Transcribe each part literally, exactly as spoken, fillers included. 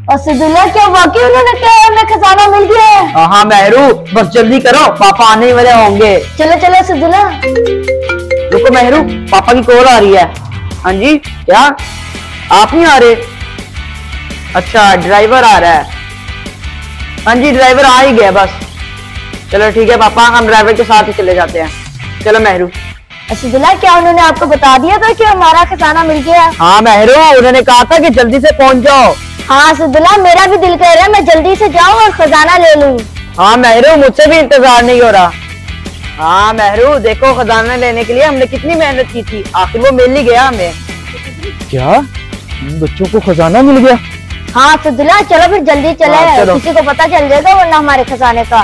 असदुल्ला, क्या वाकई उन्होंने क्या हमें खजाना मिल गया है? हाँ हाँ मेहरू, बस जल्दी करो, पापा आने ही वाले होंगे। चलो चलो असदुल्ला। रुको मेहरू, पापा की कॉल आ रही है। हाँ जी, क्या आप नहीं आ रहे? अच्छा, ड्राइवर आ रहा है। हाँ जी, ड्राइवर आ ही गया बस। चलो ठीक है पापा, हम ड्राइवर के साथ ही चले जाते हैं। चलो मेहरू। असदुल्ला, क्या उन्होंने आपको बता दिया था कि हमारा खजाना मिल गया? हाँ मेहरू, उन्होंने कहा था कि जल्दी से पहुंच जाओ। हाँ असदुल्ला, मेरा भी दिल कह रहा है मैं जल्दी से जाऊं और खजाना ले लूं। हाँ मेहरू, मुझसे भी इंतजार नहीं हो रहा। हाँ मेहरू, देखो खजाना लेने के लिए हमने कितनी मेहनत की थी, आखिर वो मिल ही गया हमें। क्या बच्चों को खजाना मिल गया? हाँ असदुल्ला, चलो फिर जल्दी चले। हाँ, चलो। किसी को पता चल जाएगा वरना हमारे खजाने का।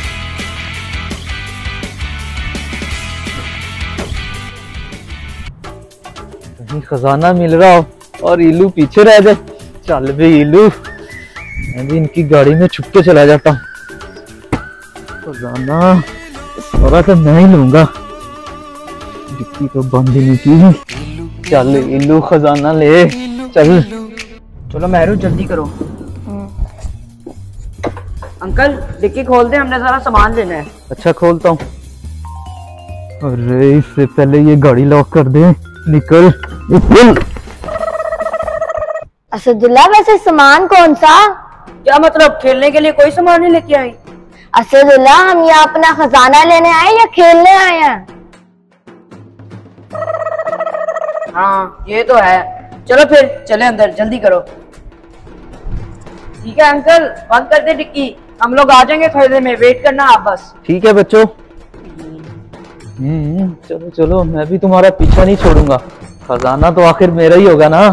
कहीं खजाना मिल रहा हो और इलू पीछे रह जाए। चल भी इलू, मैं भी इनकी गाड़ी में छुप के चला जाता हूँ। खजाना सारा तो मैं ही लूंगा, डिक्की तो बंद ही नहीं की। चल इलू, खजाना ले चल। चलो मेहरू, जल्दी करो। अंकल डिक्की खोल दे, हमने सारा सामान लेना है। अच्छा खोलता हूँ। अरे इससे पहले ये गाड़ी लॉक कर दे। निकल निकल। असदुल्ला, वैसे सामान कौन सा? क्या मतलब, खेलने के लिए कोई सामान नहीं लेके आई? असदुल्ला, हम यहाँ अपना खजाना लेने आए या खेलने आए हैं? हाँ ये तो है। चलो फिर चले अंदर, जल्दी करो। ठीक है अंकल, बंद कर दे डिक्की, हम लोग आ जाएंगे थोड़ी देर में, वेट करना आप बस। ठीक है बच्चों। हम्म चलो चलो, मैं भी तुम्हारा पीछा नहीं छोड़ूंगा। खजाना तो आखिर मेरा ही होगा ना।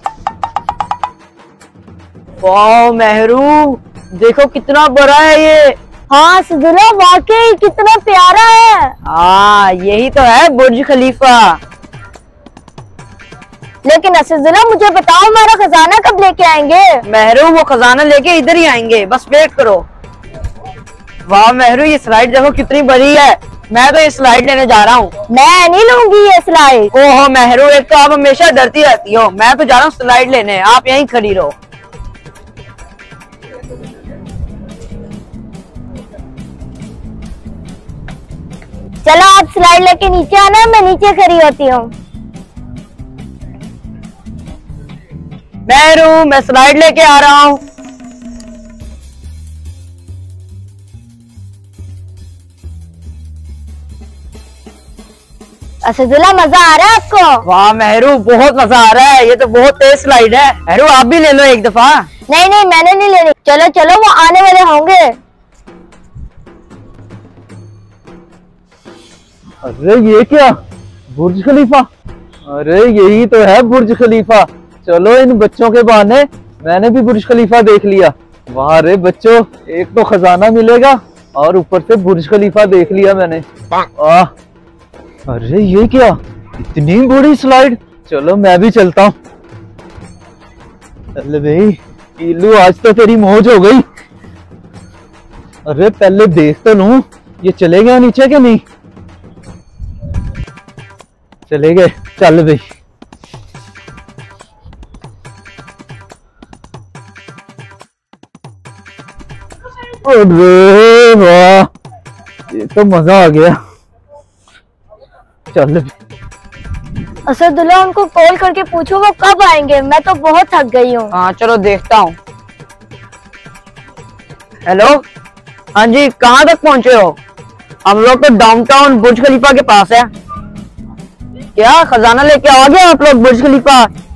वाह मेहरू, देखो कितना बड़ा है ये। हाँ असदुल्ला, वाकई कितना प्यारा है। हाँ यही तो है बुर्ज खलीफा। लेकिन असदुल्ला, मुझे बताओ हमारा खजाना कब लेके आएंगे? मेहरू, वो खजाना लेके इधर ही आएंगे, बस वेट करो। वाह मेहरू, ये स्लाइड देखो कितनी बड़ी है। मैं तो ये स्लाइड लेने जा रहा हूँ। मैं नहीं लूंगी ये स्लाइड। ओहो मेहरू, एक तो आप हमेशा डरती रहती हो। मैं तो जा रहा हूँ स्लाइड लेने, आप यहीं खड़ी रहो। चलो आप स्लाइड लेके नीचे आना, मैं नीचे खड़ी होती हूँ। मेहरू, मैं स्लाइड लेके आ रहा हूँ। असदुल्ला, मजा आ रहा है आपको? वाह मेहरू, बहुत मजा आ रहा है, ये तो बहुत तेज स्लाइड है। मेहरू आप भी ले लो एक दफा। नहीं नहीं, मैंने नहीं लेनी। चलो चलो, वो आने वाले होंगे। अरे ये क्या, बुर्ज खलीफा? अरे यही तो है बुर्ज खलीफा। चलो इन बच्चों के बहाने मैंने भी बुर्ज खलीफा देख लिया। वाह रे बच्चों, एक तो खजाना मिलेगा और ऊपर से बुर्ज खलीफा देख लिया मैंने। आह, अरे ये क्या, इतनी बड़ी स्लाइड। चलो मैं भी चलता हूँ। चल भाई इलू, आज तो तेरी मौज हो गई। अरे पहले देख तो लूं ये चले गया नीचे के नहीं। चले गए, चल भाई। अरे वाह, ये तो मजा आ गया। चल असदुल्ला, उनको कॉल करके पूछो वो कब आएंगे, मैं तो बहुत थक गई हूँ। हाँ चलो देखता हूँ। हेलो, हाँ जी, कहाँ तक पहुँचे हो? हम लोग तो डाउनटाउन बुर्ज खलीफा के पास है। क्या खजाना लेके आ गए आप लोग बुर्ज खलीफा?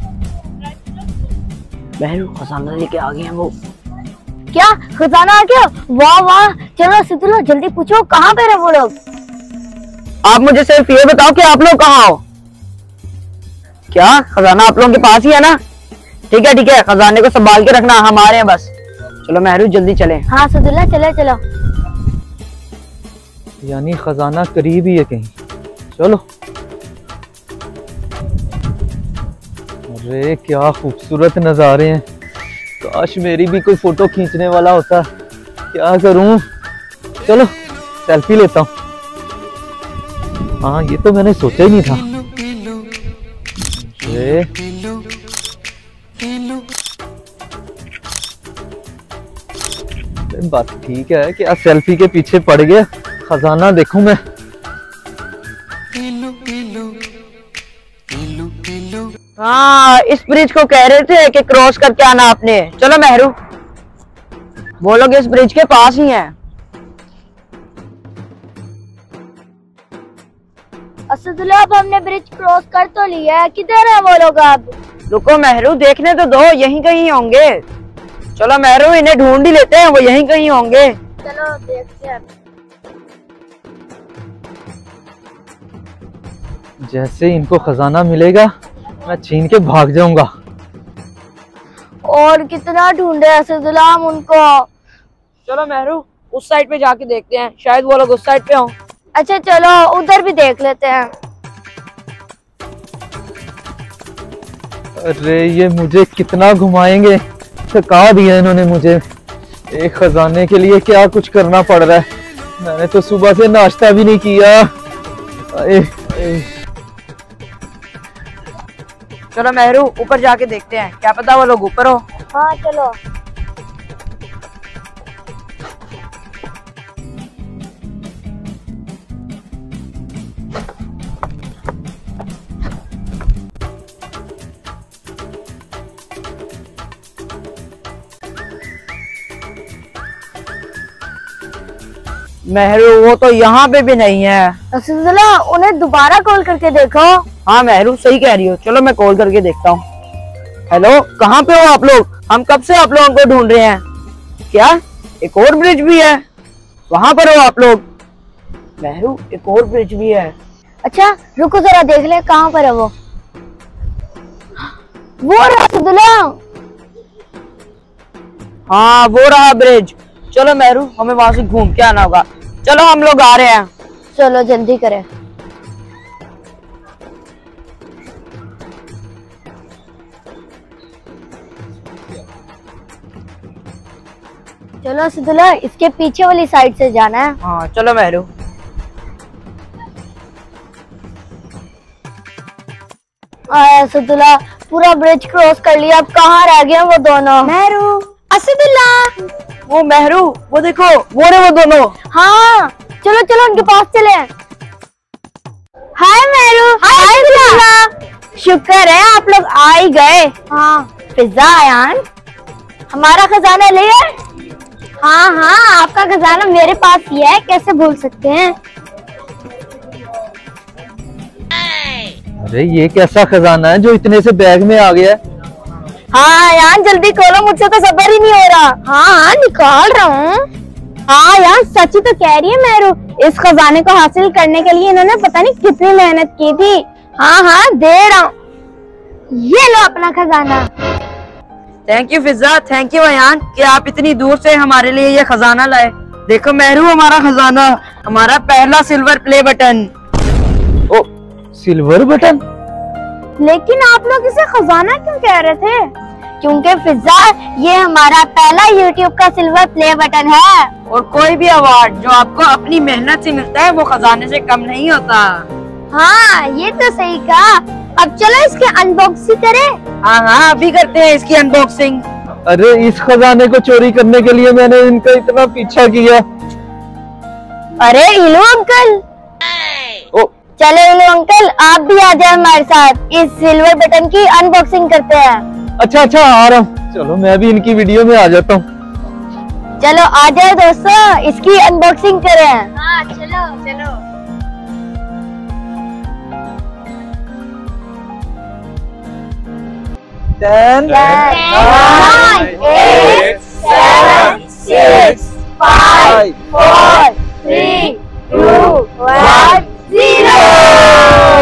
बहन, खजाना लेके आ गए हैं वो। क्या खजाना आ गया? वाह वाह, चलो असदुल्ला जल्दी पूछो कहाँ पे है वो लोग। आप मुझे सिर्फ ये बताओ कि आप लोग कहाँ हो। क्या खजाना आप लोगों के पास ही है ना? ठीक है ठीक है, खजाने को संभाल के रखना, हम आ रहे हैं बस। चलो मेहरू जल्दी चलें। हाँ असदुल्ला, चलो चलो। यानी खजाना करीब ही है कहीं। चलो। अरे क्या खूबसूरत नज़ारे हैं, काश मेरी भी कोई फोटो खींचने वाला होता। क्या करूं, चलो सेल्फी लेता हूँ। हाँ ये तो मैंने सोचा ही नहीं था। अरे अरे बात ठीक है, क्या सेल्फी के पीछे पड़ गया, खजाना देखूं मैं। हाँ, इस ब्रिज को कह रहे थे कि क्रॉस करके आना आपने। चलो मेहरू, वो लोग इस ब्रिज के पास ही हैं। असदुल्ला, अब हमने ब्रिज क्रॉस कर तो लिया है, किधर है वो लोग अब? रुको मेहरू, देखने तो दो, यहीं कहीं होंगे। चलो मेहरू, इन्हें ढूंढ ही लेते हैं, वो यहीं कहीं होंगे। चलो देखते हैं। जैसे इनको खजाना मिलेगा मैं छीन के भाग जाऊंगा। और कितना ढूंढे असदुल्ला हम उनको। चलो मेहरू, उस साइड पे जाके देखते हैं, शायद वो लोग उस साइड पे हों। अच्छा चलो उधर भी देख लेते हैं। अरे ये मुझे कितना घुमाएंगे, थका दिया इन्होंने मुझे। एक खजाने के लिए क्या कुछ करना पड़ रहा है, मैंने तो सुबह से नाश्ता भी नहीं किया। ए, ए, चलो मेहरू, ऊपर जाके देखते हैं, क्या पता वो लोग ऊपर हो। हाँ चलो। मेहरू, वो तो यहाँ पे भी नहीं है। असदुल्ला, उन्हें दोबारा कॉल करके देखो। हाँ मेहरू, सही कह रही हो, चलो मैं कॉल करके देखता हूँ। हेलो, कहाँ पे हो आप लोग? हम कब से आप लोगों को ढूंढ रहे हैं। क्या एक और ब्रिज भी है? वहां पर हो आप लोग? मेहरू, एक और ब्रिज भी है। अच्छा रुको जरा देख ले कहाँ पर है वो। वो रहा असदुल्ला। हाँ वो रहा ब्रिज। चलो मेहरू, हमें वहां से घूम के आना होगा। चलो हम लोग आ रहे हैं। चलो जल्दी करें। चलो असदुल्ला, इसके पीछे वाली साइड से जाना है। हाँ चलो मेहरू। आया असदुल्ला, पूरा ब्रिज क्रॉस कर लिया, अब कहाँ रह गए वो दोनों? मेहरू, असदुल्ला। वो मेहरू, वो देखो, वो रहे वो दोनों। हाँ चलो चलो उनके पास चले। हाय मेरू। हाय असदुल्ला। शुक्र है आप लोग आ ही गए। हाँ फिजा, आयान, हमारा खजाना ले आए? हाँ हाँ, आपका खजाना मेरे पास ही है, कैसे भूल सकते हैं। अरे ये कैसा खजाना है जो इतने से बैग में आ गया है? हाँ यार जल्दी खोलो, मुझसे तो सबर ही नहीं हो रहा। हाँ हाँ निकाल रहा हूँ। हाँ यार सच ही तो कह रही है मेरू, इस खजाने को हासिल करने के लिए इन्होंने पता नहीं कितनी मेहनत की थी। हाँ हाँ दे रहा हूँ, ये लो अपना खजाना। Thank you Fiza, thank you Ayan कि आप इतनी दूर से हमारे लिए ये खजाना लाए। देखो मेहरू, हमारा खजाना, हमारा पहला सिल्वर प्ले बटन। ओ सिल्वर बटन? लेकिन आप लोग इसे खजाना क्यों कह रहे थे? क्योंकि फिजा, ये हमारा पहला यूट्यूब का सिल्वर प्ले बटन है। और कोई भी अवार्ड जो आपको अपनी मेहनत से मिलता है वो खजाने से कम नहीं होता। हाँ ये तो सही कहा। अब चलो इसके अनबॉक्सिंग करें। हाँ हाँ अभी करते हैं इसकी अनबॉक्सिंग। अरे इस खजाने को चोरी करने के लिए मैंने इनका इतना पीछा किया। अरे इलो अंकल। ओ चलो इलो अंकल, आप भी आ जाए हमारे साथ, इस सिल्वर बटन की अनबॉक्सिंग करते हैं। अच्छा अच्छा आ रहा हूँ, चलो मैं भी इनकी वीडियो में आ जाता हूँ। चलो आ जाए दोस्तों, इसकी अनबॉक्सिंग करें। हाँ चलो चलो। Ten, nine, eight, seven, six, five, four, three, two, one, zero.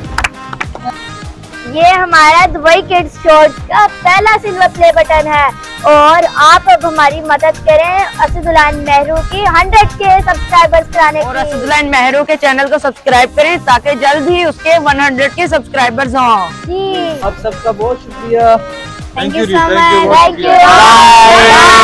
ये हमारा दुबई किड्स शॉर्ट्स का पहला सिल्वर प्ले बटन है। और आप अब हमारी मदद करें असदुल्लान मेहरू की हंड्रेड के सब्सक्राइबर्स कराने और की। असदुल्लान मेहरू के चैनल को सब्सक्राइब करें ताकि जल्द ही उसके सौ के सब्सक्राइबर्स हों। जी आप सबका बहुत शुक्रिया। थैंक यू जी, सो thank you, मच। बहुत थैंक यू। शुक्रिया। Bye.